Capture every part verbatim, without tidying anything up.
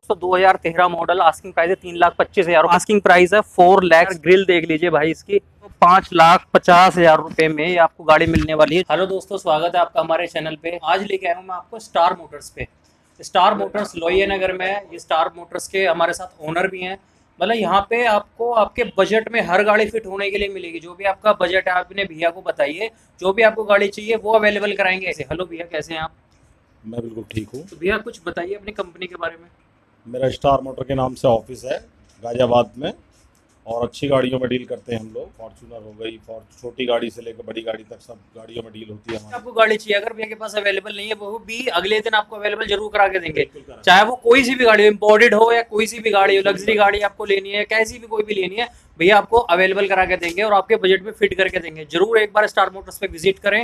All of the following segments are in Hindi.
दोस्तों दो हज़ार तेरह मॉडल, आस्किंग प्राइस है तीन लाख पच्चीस हजार आस्किंग प्राइस है फोर लैक्स। ग्रिल देख लीजिए भाई इसकी, तो पाँच लाख पचास हजार रुपए में ये आपको गाड़ी मिलने वाली है। हेलो दोस्तों, स्वागत है आपका हमारे चैनल पे। आज लेके आया हूँ मैं आपको स्टार मोटर्स पे। स्टार मोटर्स लोहिया नगर में है। ये स्टार मोटर्स के हमारे साथ ओनर भी हैं। मतलब यहाँ पे आपको आपके बजट में हर गाड़ी फिट होने के लिए मिलेगी। जो भी आपका बजट है आप अपने भैया को बताइए, जो भी आपको गाड़ी चाहिए वो अवेलेबल कराएंगे ऐसे। हेलो भैया, कैसे हैं आप? मैं बिल्कुल ठीक हूँ। तो भैया कुछ बताइए अपनी कंपनी के बारे में। मेरा स्टार मोटर के नाम से ऑफिस है गाजियाबाद में, और अच्छी गाड़ियों में डील करते हैं हम लोग। फॉर्च्यूनर हो गई, फॉर छोटी गाड़ी से लेकर बड़ी गाड़ी तक सब गाड़ियों में डील होती है हमारी। आपको गाड़ी चाहिए, अगर भैया के पास अवेलेबल नहीं है वो भी अगले दिन आपको अवेलेबल जरूर करा के देंगे। बिल्कुल करा। चाहे वो कोई सी भी गाड़ी हो, इम्पोर्टेड हो या कोई सी भी गाड़ी हो, लग्जरी गाड़ी आपको लेनी है, कैसी भी कोई भी लेनी है, भैया आपको अवेलेबल करा के देंगे और आपके बजट में फिट करके देंगे। जरूर एक बार स्टार मोटर्स पे विजिट करें।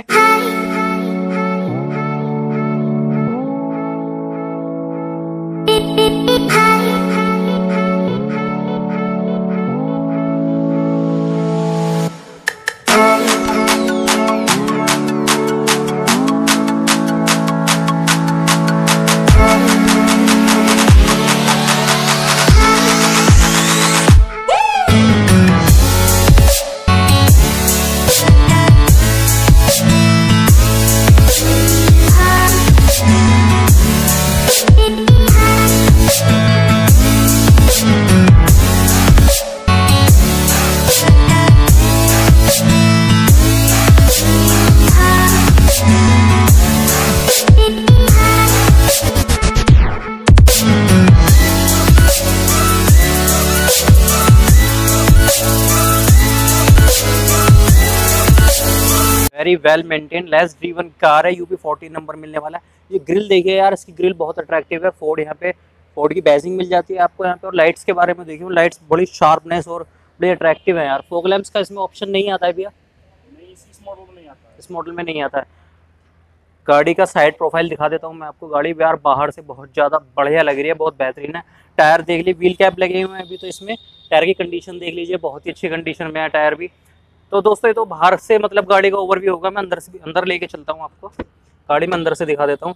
Very well maintain less driven car है। यूपी फोर्टीन नंबर मिलने वाला है। ये ग्रिल देखिए यार, इसकी ग्रिल बहुत अट्रैक्टिव है। फोर्ड यहाँ पे फोर्ड की बैजिंग मिल जाती है आपको यहाँ पे। और लाइट्स के बारे में देखिए, लाइट्स बड़ी शार्पनेस और बड़ी अट्रैक्टिव है यार। फॉग लैंप्स का इसमें ऑप्शन नहीं आता है भैया? नहीं, इस मॉडल में नहीं आता है। इस मॉडल में नहीं आता है। गाड़ी का साइड प्रोफाइल दिखा देता हूँ मैं आपको। गाड़ी यार बाहर से बहुत ज़्यादा बढ़िया लग रही है, बहुत बेहतरीन है। टायर देख लीजिए, व्हील कैप लगे हुए हैं अभी तो इसमें। टायर की कंडीशन देख लीजिए, बहुत ही अच्छी कंडीशन में है टायर भी। तो दोस्तों ये तो बाहर से मतलब गाड़ी का ओवरव्यू होगा। मैं अंदर से भी अंदर लेके चलता हूँ आपको, गाड़ी में अंदर से दिखा देता हूँ।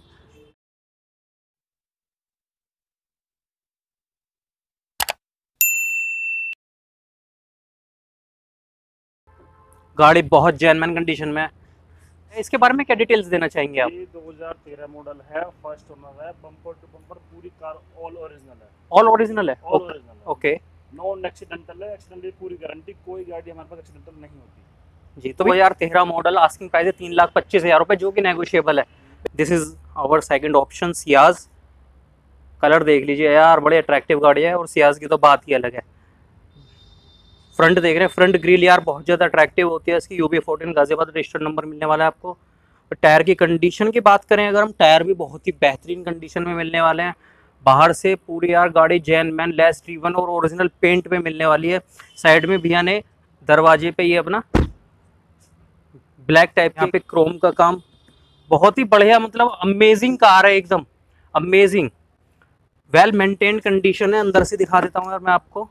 गाड़ी बहुत जेन्युइन कंडीशन में है। इसके बारे में क्या डिटेल्स देना चाहेंगे आप? ये दो हज़ार तेरह मॉडल है, फर्स्ट ओनर है, बम्पर टू बम्पर पूरी कार ऑल ओरिजिनल है। ऑल ओरिजिनल है? ऑल ओरिजिनल है। ओके। नॉन एक्सीडेंटल है, एक्सीडेंट की पूरी गारंटी, कोई गाड़ी हमारे पास एक्सीडेंटल नहीं होती जी। तो दो हज़ार तेरह मॉडल, आस्किंग प्राइस है तीन लाख पच्चीस हजार रुपए, जो कि नेगोशिएबल है। This is our second option, Ciaz. Colour देख लीजिए यार, बड़े अट्रैक्टिव गाड़ी है। और सियाज की तो बात ही अलग है। फ्रंट देख रहे हैं, फ्रंट ग्रिल यार बहुत ज़्यादा अट्रैक्टिव होती है इसकी। UP fourteen Ghaziabad registered number मिलने वाला है आपको। टायर की कंडीशन की बात करें अगर हम, टायर भी बहुत ही बेहतरीन कंडीशन में मिलने वाले हैं। बाहर से पूरी यार गाड़ी जैन मैन लेस ड्रीवन और ओरिजिनल पेंट में मिलने वाली है। साइड में भैया ने दरवाजे पे ये अपना ब्लैक टाइप यहाँ पे क्रोम का काम, बहुत ही बढ़िया, मतलब अमेजिंग कार है, एकदम अमेजिंग। वेल मेंटेन कंडीशन है। अंदर से दिखा देता हूँ यार मैं आपको।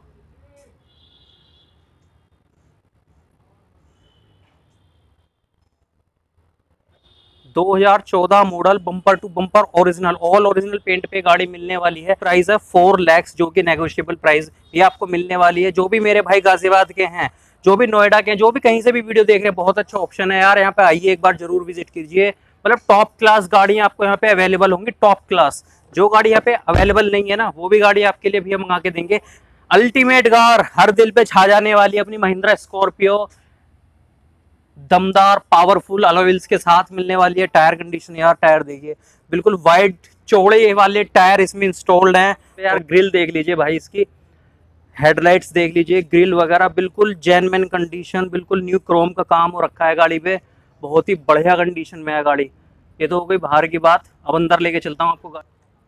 दो हज़ार चौदह model, bumper to bumper original, all original paint पे गाड़ी मिलने वाली है। प्राइस है फोर लैक्स, जो कि नेगोशिएबल प्राइस ये आपको मिलने वाली है। जो भी मेरे भाई गाजियाबाद के हैं, जो भी नोएडा के हैं, जो भी कहीं से भी वीडियो देख रहे हैं, बहुत अच्छा ऑप्शन है यार। यहाँ पे आइए, एक बार जरूर विजिट कीजिए। मतलब टॉप क्लास गाड़ियाँ आपको यहाँ पे अवेलेबल होंगी, टॉप क्लास। जो गाड़ी यहाँ पे अवेलेबल नहीं है ना, वो भी गाड़ी आपके लिए भैया मंगा के देंगे। अल्टीमेट कार, हर दिल पे छा जाने वाली अपनी महिंद्रा स्कॉर्पियो, दमदार पावरफुल अलॉय व्हील्स के साथ मिलने वाली है। टायर कंडीशन यार, टायर देखिए, बिल्कुल वाइड चौड़े वाले टायर इसमें इंस्टॉल्ड हैं यार। ग्रिल देख लीजिए भाई इसकी, हेडलाइट्स देख लीजिए, ग्रिल वगैरह बिल्कुल जेन्युइन कंडीशन, बिल्कुल न्यू क्रोम का काम हो रखा है गाड़ी पे। बहुत ही बढ़िया कंडीशन में है गाड़ी। ये तो हो गई बाहर की बात, अब अंदर लेके चलता हूँ आपको।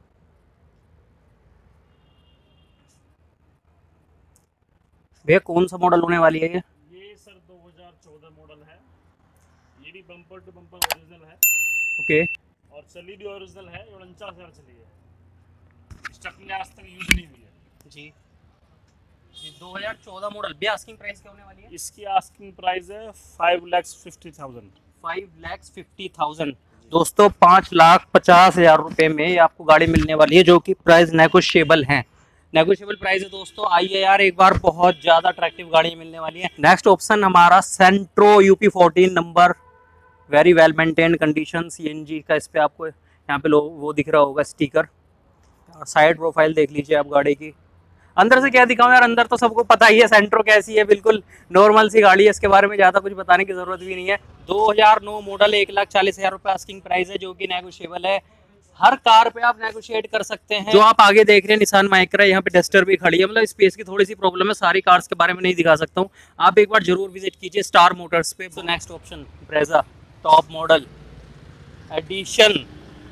भैया कौन सा मॉडल होने वाली है ये? ये सर दो हज़ार चौदह मॉडल है। ये भी बम्पर टू बम्पर ओरिजिनल है। ओके। और चली भी ओरिजिनल है, उनचास हजार चली है। स्टक में आज तक यूज नहीं हुई है जी। ये दो हज़ार चौदह मॉडल, भी आस्किंग प्राइस क्या होने वाली है? इसकी आस्किंग प्राइस है five lakhs fifty thousand. Five lakhs fifty thousand. दोस्तों पाँच लाख पचास हजार रुपए में ये आपको गाड़ी मिलने वाली है, जो कि प्राइस नेगोशिएबल है। नेगोशिएबल प्राइस है दोस्तों। आइए यार एक बार, बहुत ज़्यादा अट्रैक्टिव गाड़ी मिलने वाली है। नेक्स्ट ऑप्शन हमारा Santro UP fourteen number, very well maintain condition, CNG का। इस पे आपको यहाँ पे लो वो दिख रहा होगा स्टिकर। साइड प्रोफाइल देख लीजिए आप गाड़ी की। अंदर से क्या दिखाऊं यार, अंदर तो सबको पता ही है सेंट्रो कैसी है, बिल्कुल नॉर्मल सी गाड़ी है, इसके बारे में ज़्यादा कुछ बताने की ज़रूरत भी नहीं है। दो हज़ार नौ मॉडल, एक लाख चालीस हज़ार रुपये आस्किंग प्राइस है, जो कि नेगोशिएबल है। हर कार पे आप नेगोशिएट कर सकते हैं। जो आप आगे देख रहे हैं निसान माइक्रा, यहाँ पे डस्टर भी खड़ी है। मतलब स्पेस की थोड़ी सी प्रॉब्लम है, सारी कार्स के बारे में नहीं दिखा सकता हूँ। आप एक बार जरूर विजिट कीजिए स्टार मोटर्स पे। तो next option Brezza top model edition,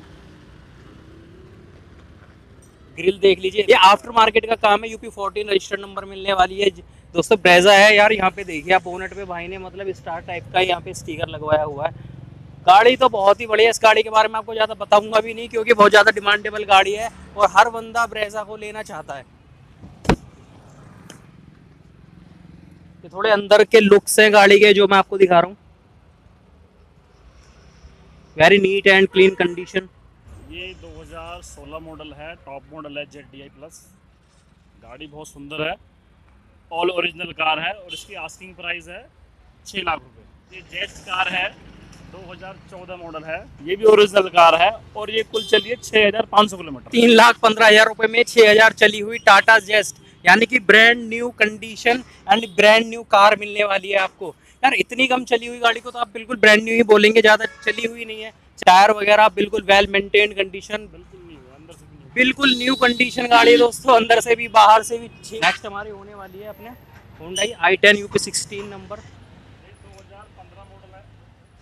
grill देख लीजिए, ये आफ्टर मार्केट का काम है। यूपी फोर्टीन रजिस्टर्ड नंबर मिलने वाली है दोस्तों। ब्रेजा है यार, यहाँ पे देखिए आप बोनेट पे भाई ने मतलब स्टार टाइप का यहाँ पे स्टिकर लगवाया हुआ है। गाड़ी तो बहुत ही बढ़िया है। इस गाड़ी के बारे में आपको ज़्यादा बताऊंगा भी नहीं, क्योंकि बहुत ज़्यादा डिमांडेबल गाड़ी है और हर बंदा ब्रेजा को लेना चाहता है। ये थोड़े अंदर के लुक्स हैं गाड़ी के, जो मैं आपको दिखा रहा हूँ। Very neat and clean condition. ये दो हज़ार सोलह मॉडल है, टॉप मॉडल है, जेड डी आई प्लस। गाड़ी बहुत सुंदर है, ऑल ओरिजिनल कार है और इसकी आस्किंग प्राइस है छः लाख रुपए। ये जेट कार है, दो हज़ार चौदह मॉडल है, ये भी ओरिजिनल कार है और ये कुल चलिए छः हज़ार पाँच सौ किलोमीटर। तीन लाख पंद्रह हजार रुपए में छः हजार चली हुई टाटा जेस्ट, यानी कि brand new condition and brand new car मिलने वाली है आपको। यार इतनी कम चली हुई गाड़ी को तो आप बिल्कुल ब्रांड न्यू ही बोलेंगे, ज़्यादा चली हुई नहीं है। टायर वगैरह बिल्कुल वेल मेंटेन कंडीशन, बिल्कुल नहीं है, अंदर से भी नहीं। बिल्कुल न्यू कंडीशन गाड़ी है दोस्तों, अंदर से भी बाहर से भी। नेक्स्ट हमारी होने वाली है अपने Hyundai I ten UP sixteen number. ये दो हज़ार पंद्रह मॉडल है।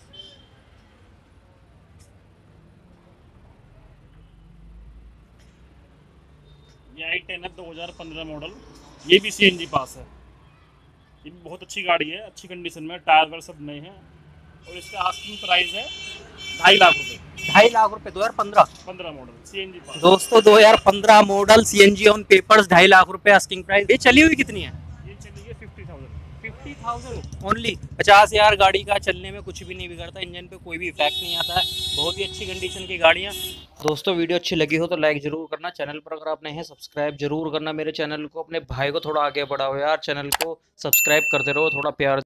ये आई टेन है, दो हज़ार पंद्रह मॉडल, ये भी सीएनजी पास है। ये भी बहुत अच्छी गाड़ी है, अच्छी कंडीशन में, टायर वायर सब नए हैं और इसका आस्किंग प्राइस है ढाई लाख रुपए। ढाई लाख रुपए दो हजार पंद्रह पंद्रह मॉडल सीएनजी पास। दोस्तों दो हजार पंद्रह मॉडल सीएनजी ऑन पेपर्स, ढाई लाख रुपए आस्किंग प्राइस। ये चली हुई कितनी है? ये चलिए fifty thousand. Fifty thousand only. पचास हजार गाड़ी का चलने में कुछ भी नहीं बिगड़ता, इंजन पे कोई भी इफेक्ट नहीं आता है। बहुत ही अच्छी कंडीशन की गाड़ियाँ। दोस्तों वीडियो अच्छी लगी हो तो लाइक जरूर करना, चैनल पर अगर आप नए हैं सब्सक्राइब जरूर करना मेरे चैनल को। अपने भाई को थोड़ा आगे बढ़ाओ यार, चैनल को सब्सक्राइब करते रहो, थोड़ा प्यार